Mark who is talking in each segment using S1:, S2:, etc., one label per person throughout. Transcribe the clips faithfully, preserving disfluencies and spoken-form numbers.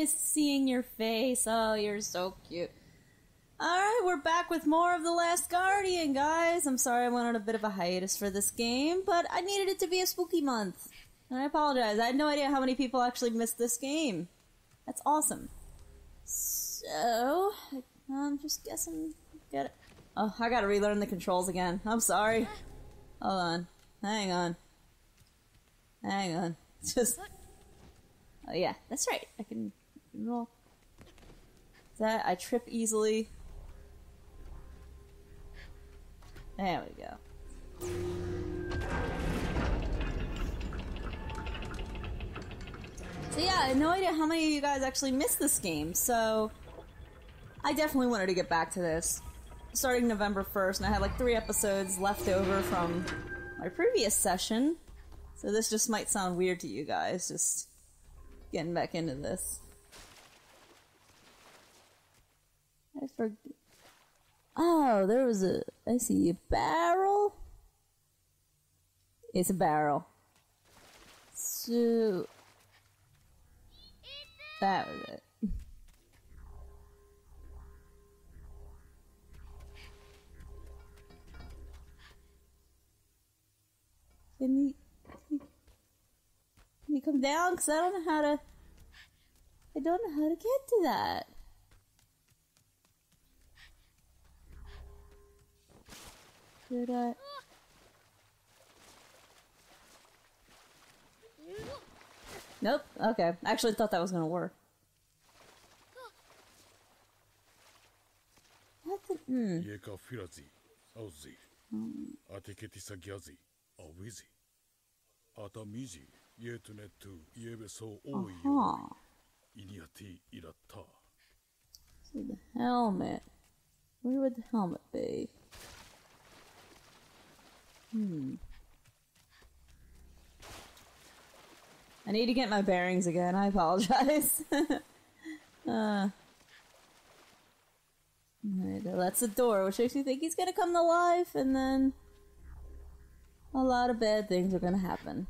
S1: miss seeing your face. Oh, you're so cute. Alright, we're back with more of The Last Guardian, guys. I'm sorry I went on a bit of a hiatus for this game, but I needed it to be a spooky month. And I apologize. I had no idea how many people actually missed this game. That's awesome. So, I'm just guessing. Get it. Oh, I gotta relearn the controls again. I'm sorry. Hold on. Hang on. Hang on. Just. Oh, yeah, that's right. I can, I can roll. That I trip easily. There we go. So yeah, I had no idea how many of you guys actually missed this game, so I definitely wanted to get back to this. Starting November first, and I had like three episodes left over from my previous session, so this just might sound weird to you guys, just getting back into this. I forgot. Oh, there was a. I see a barrel. It's a barrel. So that was it. Can you, can you come down? Because I don't know how to. I don't know how to get to that. Should I? Nope. Okay. I actually thought that was gonna work. What the? Hmm. Uh-huh. So the helmet. Where would the helmet be? Hmm. I need to get my bearings again. I apologize. uh. Right, that's the door, which makes me think he's gonna come to life, and then a lot of bad things are gonna happen.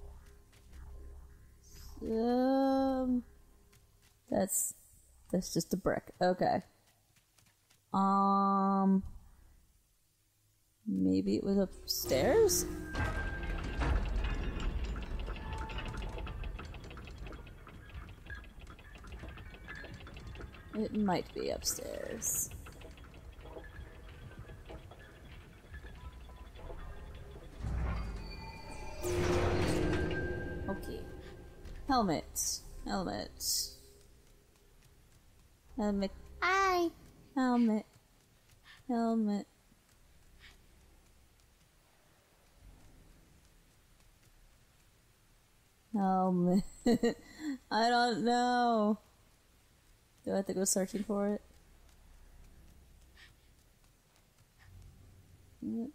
S1: So, that's that's just a brick. Okay. Um. Maybe it was upstairs? It might be upstairs. Okay. Helmet. Helmet. Helmet. Hi! Helmet. Helmet. Helmet. I don't know. Do I have to go searching for it? Yep.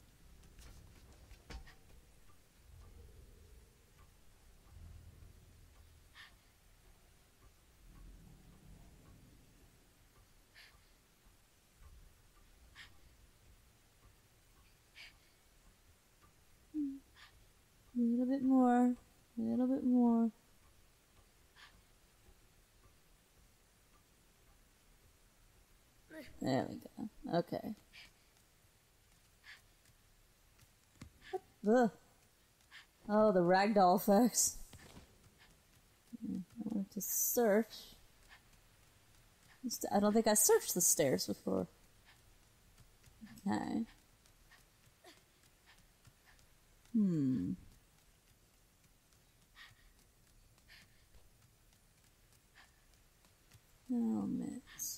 S1: A little bit more. A little bit more. There we go. Okay. Ugh. Oh, the ragdoll effects. I wanted to search. I don't think I searched the stairs before. Okay. Hmm. Helmets.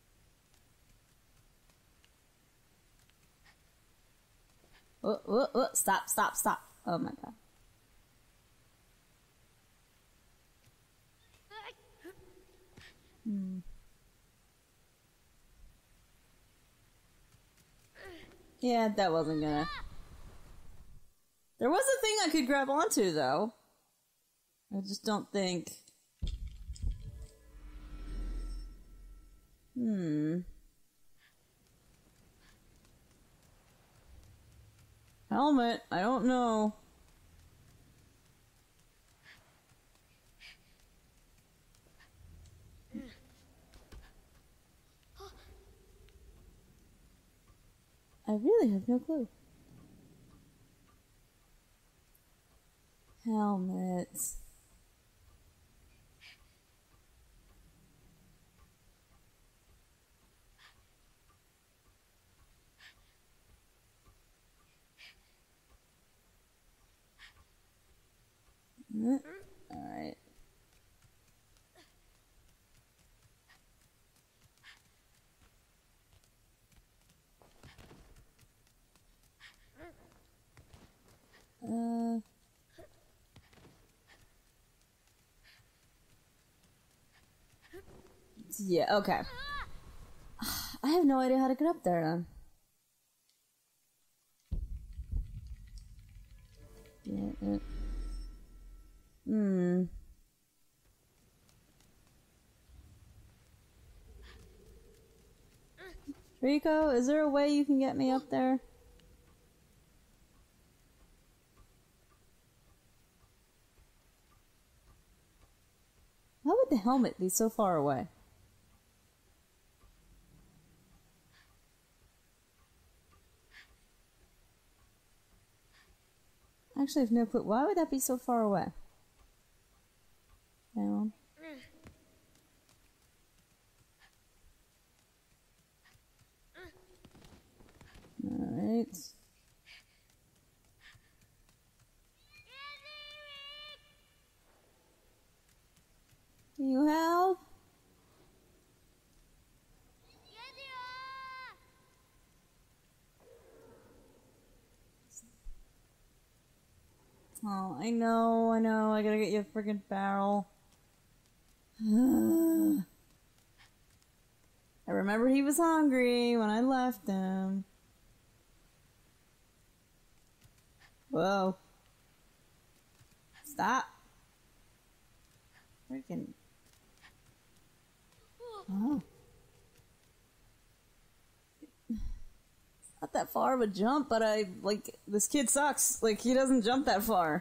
S1: Oh, oh, oh, stop, stop, stop. Oh my god. Hmm. Yeah, that wasn't gonna... There was a thing I could grab onto, though. I just don't think... Hmm... Helmet, I don't know. really have no clue. Helmets. Alright. Uh... Yeah, okay. I have no idea how to get up there then. Yeah, uh, hmm. Rico, is there a way you can get me up there? How would the helmet be so far away? Actually, I have no clue. Why would that be so far away? Down. Alright. Can you help? Oh, I know, I know. I gotta get you a friggin' barrel. I remember he was hungry when I left him. Whoa. Stop. Freaking. Oh. It's not that far of a jump, but I, like, this kid sucks. Like, he doesn't jump that far.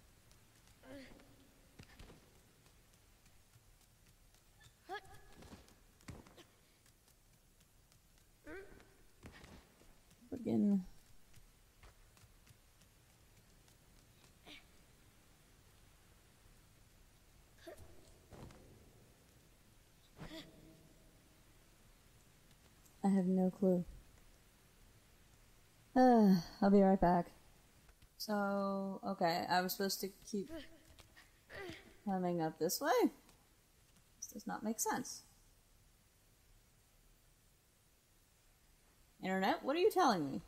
S1: Friggin. I have no clue. Uh, I'll be right back. So, okay, I was supposed to keep coming up this way. This does not make sense. Internet, what are you telling me?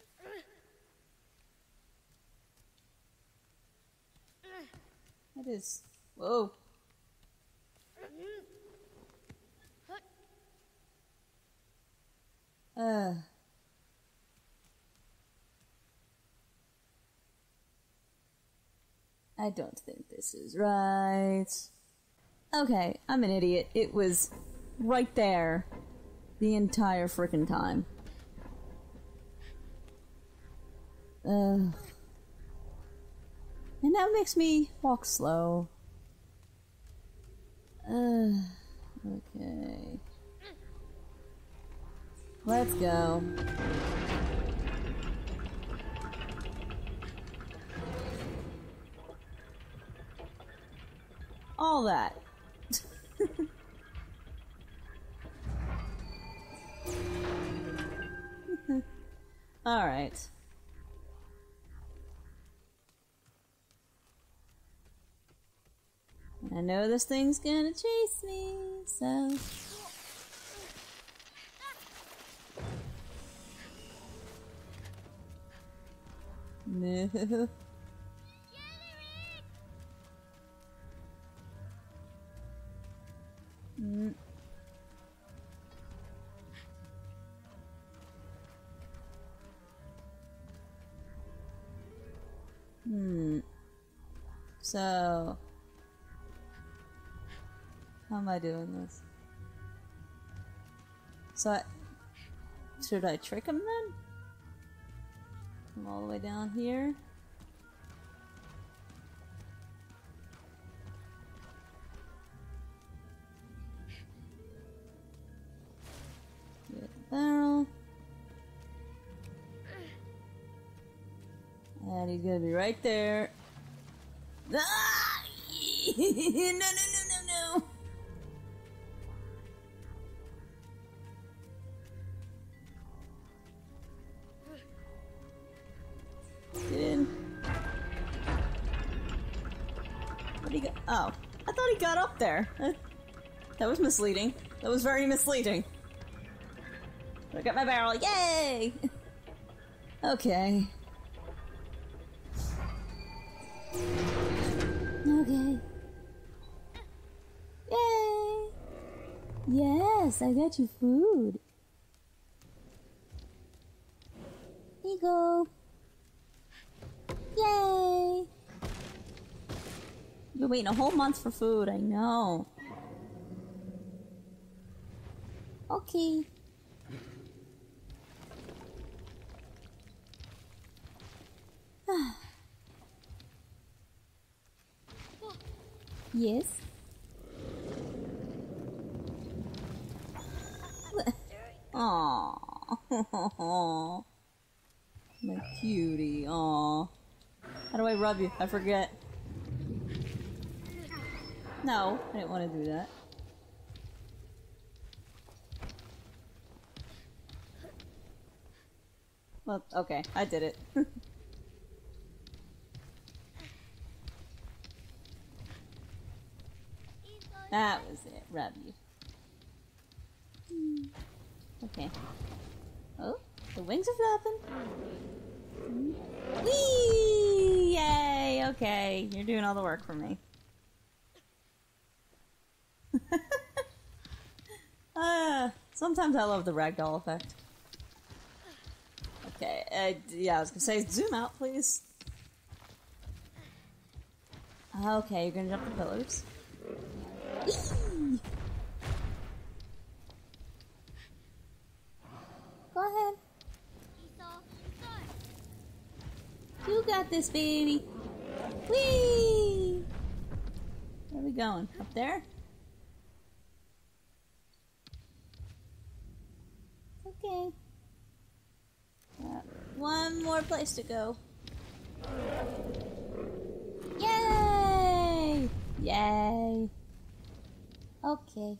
S1: That is... Whoa. Uh... I don't think this is right. Okay, I'm an idiot. It was right there the entire frickin' time. Ugh. And that makes me walk slow. Uh, okay. Let's go. All that. Alright. I know this thing's gonna chase me, so... No. Mm. Hmm. So... How am I doing this? So I... Should I trick him then? Come all the way down here? Get the barrel. he's gonna be right there. Ah! no, no, no, no, no. Get in. Where'd he go? Oh. I thought he got up there. That was misleading. That was very misleading. I got my barrel. Yay! Okay. Okay. Yay! Yes, I got you food. Here you go. Yay! You've been waiting a whole month for food, I know. Okay. Yes? Aww. My cutie, aww. How do I rub you? I forget. No, I didn't want to do that. Well, okay, I did it. That was it, rub you. Hmm. Okay. Oh, the wings are flapping. Whee! Yay! Okay, you're doing all the work for me. uh, sometimes I love the ragdoll effect. Okay, uh, yeah, I was gonna say, zoom out, please. Okay, you're gonna jump the pillars. Whee! Go ahead. You got this, baby. Whee! Where are we going? Up there? Okay. Uh, one more place to go. Yay! Yay! Okay.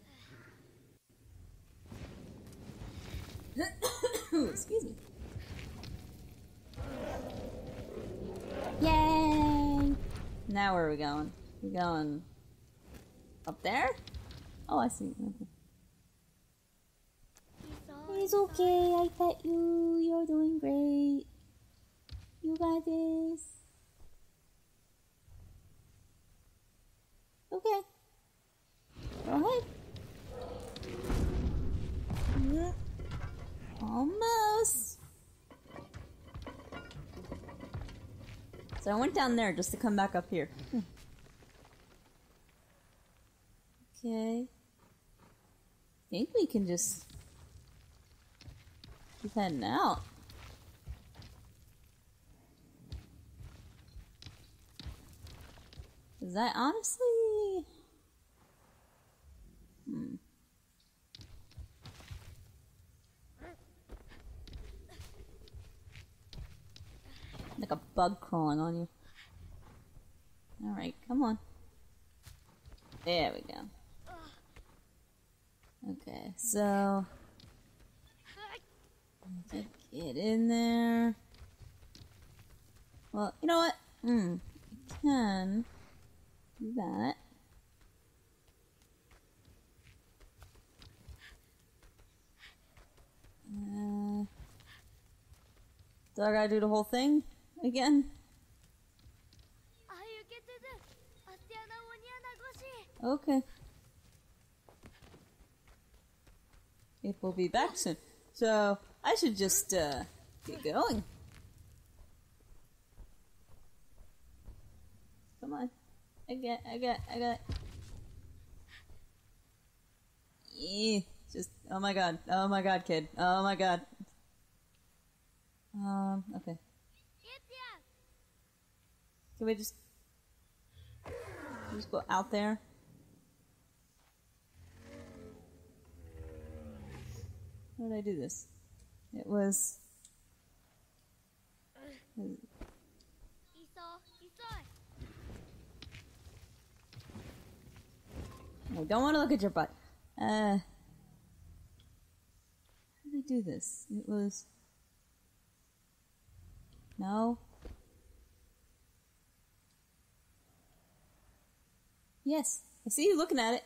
S1: Excuse me. Yay! Now where are we going? We're going up there? Oh, I see. Okay. It's okay, I pet you. You're doing great. You got this. Okay. Go ahead. Yeah. Almost. So I went down there just to come back up here. Okay. I think we can just keep heading out. Is that honestly... Hmm. Like a bug crawling on you. Alright, come on. There we go. Okay, so... Get in there. Well, you know what? Hmm. I can do that. Uh, do I gotta do the whole thing again? Okay. It will be back soon. So, I should just, uh, get going. Come on. I got, I got, I got. Yeah. Just, oh my god. Oh my god, kid. Oh my god. Um, okay. Can we just, just go out there? How did I do this? It was... I don't want to look at your butt. Uh, how did I do this? It was... No? Yes. I see you looking at it.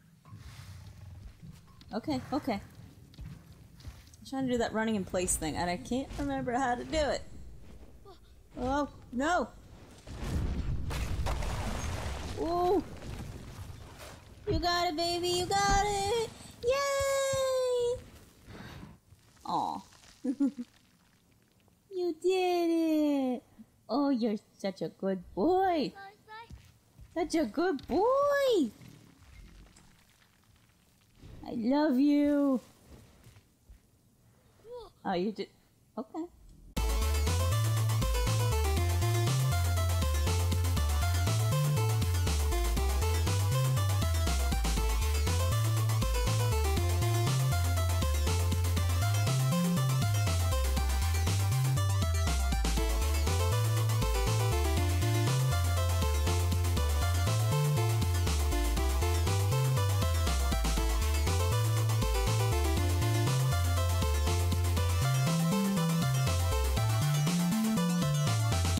S1: Okay, okay. I'm trying to do that running in place thing, and I can't remember how to do it. Oh, no! Ooh! You got it, baby! You got it! Yay! Aw. You did it! Oh, you're such a good boy! Such a good boy! I love you! Oh, you did... Okay.